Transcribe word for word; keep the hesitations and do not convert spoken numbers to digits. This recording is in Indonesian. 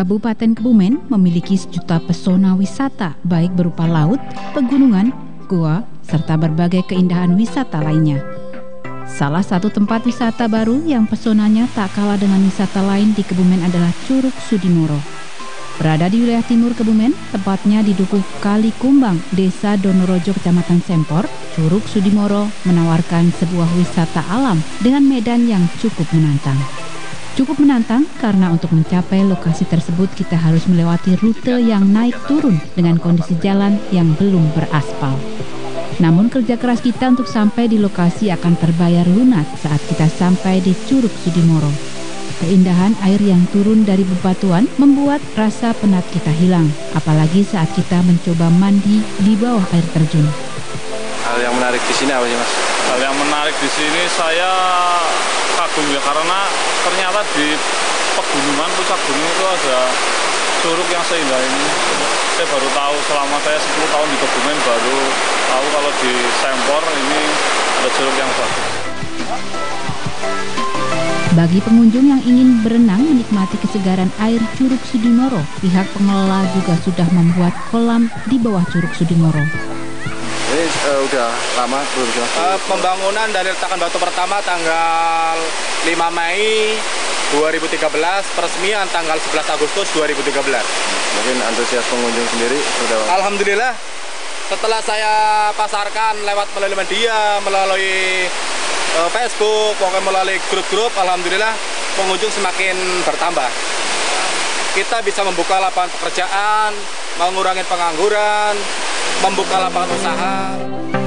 Kabupaten Kebumen memiliki sejuta pesona wisata, baik berupa laut, pegunungan, gua, serta berbagai keindahan wisata lainnya. Salah satu tempat wisata baru yang pesonanya tak kalah dengan wisata lain di Kebumen adalah Curug Sudimoro. Berada di wilayah timur Kebumen, tepatnya di Dukuh Kali Kumbang, Desa Donorojo, Kecamatan Sempor, Curug Sudimoro menawarkan sebuah wisata alam dengan medan yang cukup menantang. Cukup menantang karena untuk mencapai lokasi tersebut kita harus melewati rute yang naik turun dengan kondisi jalan yang belum beraspal. Namun kerja keras kita untuk sampai di lokasi akan terbayar lunas saat kita sampai di Curug Sudimoro. Keindahan air yang turun dari bebatuan membuat rasa penat kita hilang, apalagi saat kita mencoba mandi di bawah air terjun. Hal yang menarik di sini apa sih, Mas? Hal yang menarik di sini saya kagum ya, karena ternyata di pegunungan, puncak gunung itu ada curug yang seindah ini. Saya baru tahu, selama saya sepuluh tahun di Kebumen baru tahu kalau di Sempor ini ada curug yang bagus. Bagi pengunjung yang ingin berenang menikmati kesegaran air Curug Sudimoro, pihak pengelola juga sudah membuat kolam di bawah Curug Sudimoro. Ini uh, udah lama belum? Uh, pembangunan dari letakan batu pertama tanggal lima Mei dua ribu tiga belas, peresmian tanggal sebelas Agustus dua ribu tiga belas. Mungkin antusias pengunjung sendiri sudah. Alhamdulillah, setelah saya pasarkan lewat melalui media, melalui uh, Facebook, pokoknya melalui grup-grup, alhamdulillah pengunjung semakin bertambah. Kita bisa membuka lapangan pekerjaan, mengurangi pengangguran, membuka lapangan usaha.